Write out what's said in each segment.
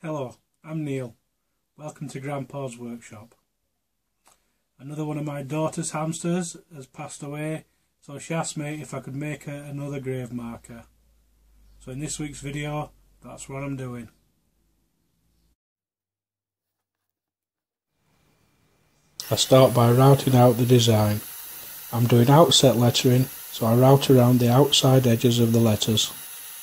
Hello, I'm Neil. Welcome to Grandpa's workshop. Another one of my daughter's hamsters has passed away, so she asked me if I could make her another grave marker. So in this week's video, that's what I'm doing. I start by routing out the design. I'm doing outset lettering, so I route around the outside edges of the letters.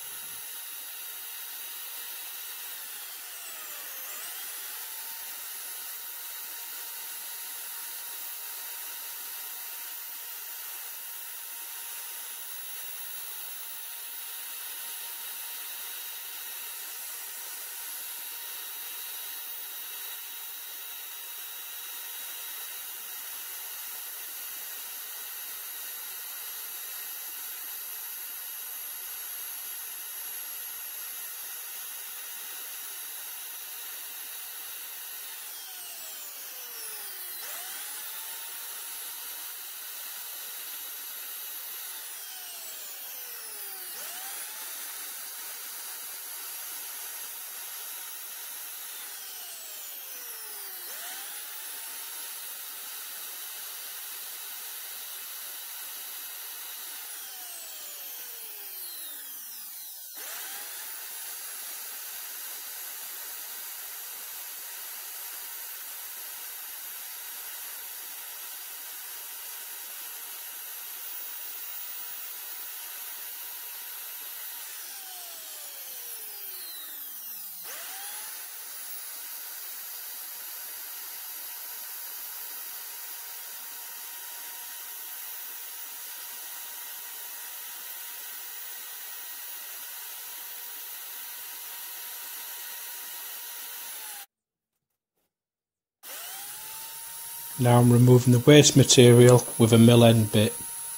Now I'm removing the waste material with a mill end bit.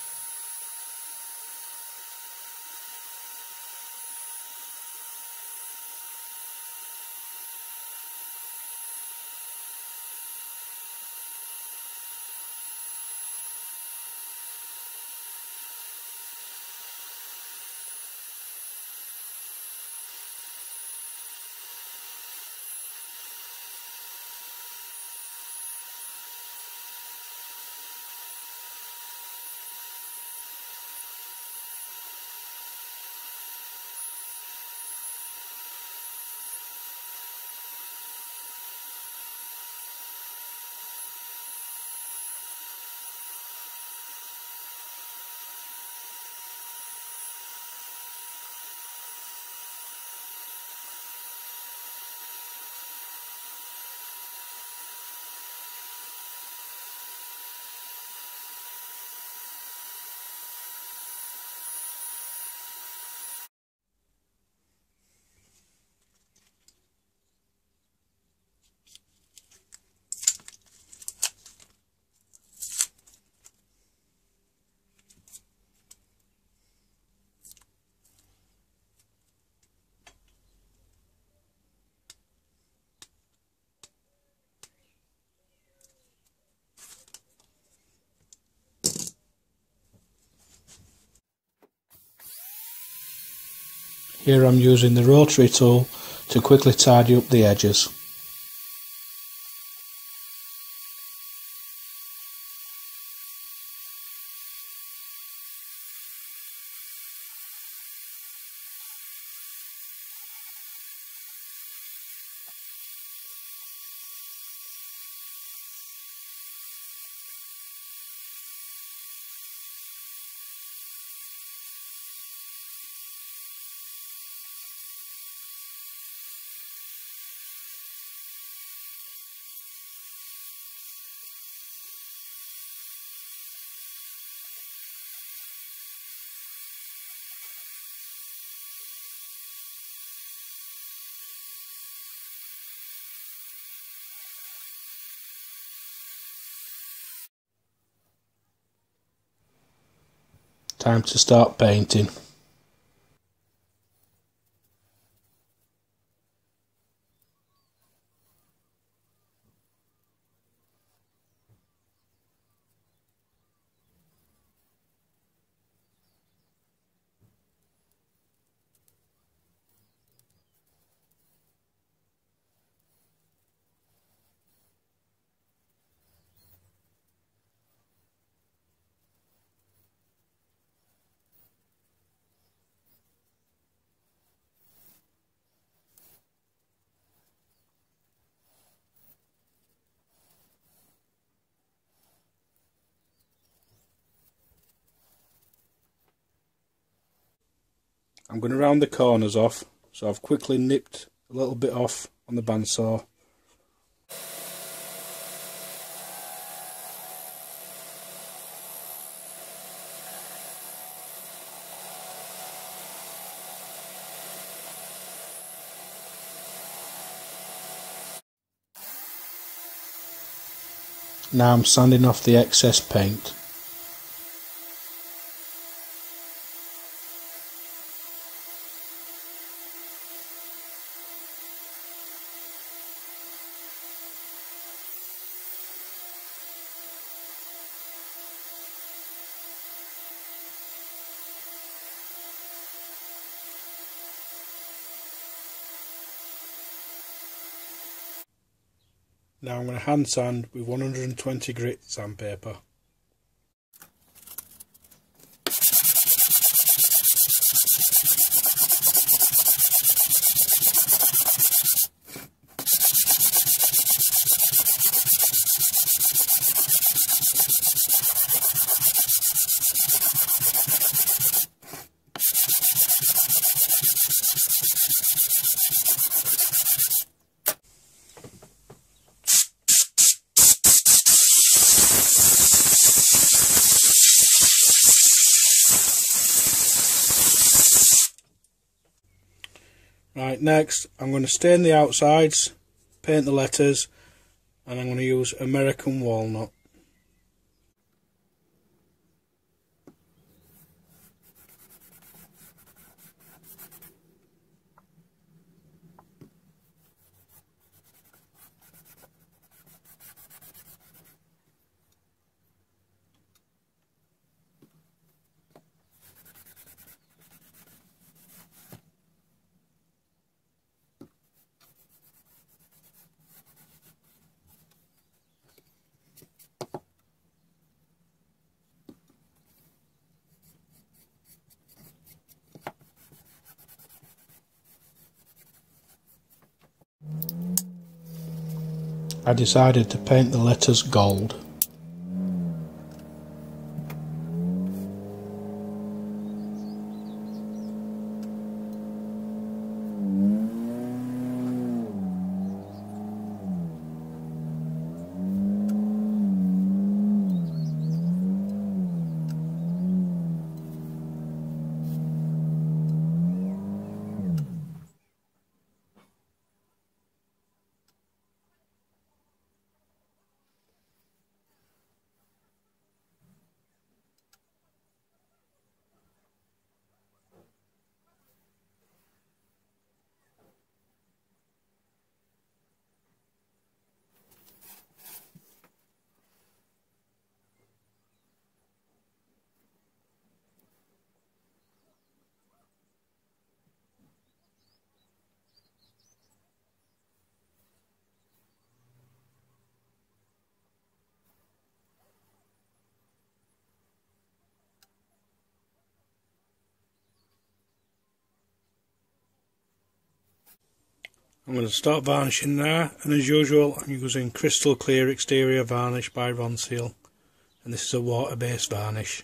Here I'm using the rotary tool to quickly tidy up the edges. Time to start painting. I'm going to round the corners off, so I've quickly nipped a little bit off on the bandsaw. Now I'm sanding off the excess paint. Now I'm going to hand sand with 120 grit sandpaper. Right, next I'm going to stain the outsides, paint the letters, and I'm going to use American walnut. I decided to paint the letters gold. I'm going to start varnishing there, and as usual I'm using crystal clear exterior varnish by Ronseal, and this is a water based varnish.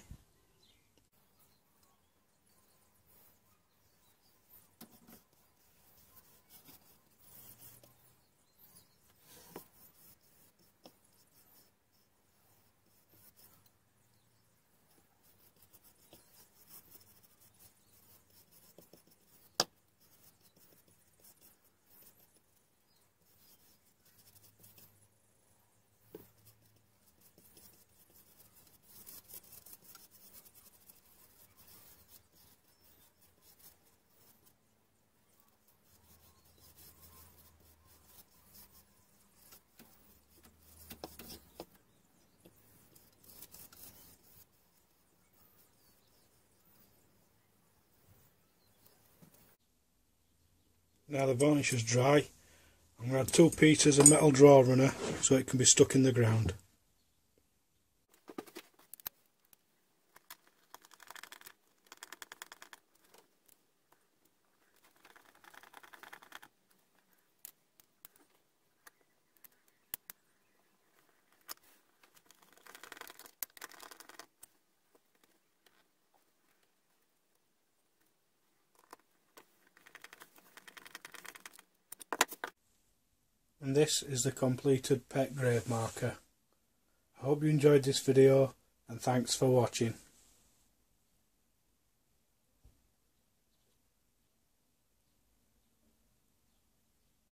Now the varnish is dry, I'm going to add 2 pieces of metal draw runner so it can be stuck in the ground. And this is the completed pet grave marker. I hope you enjoyed this video and thanks for watching.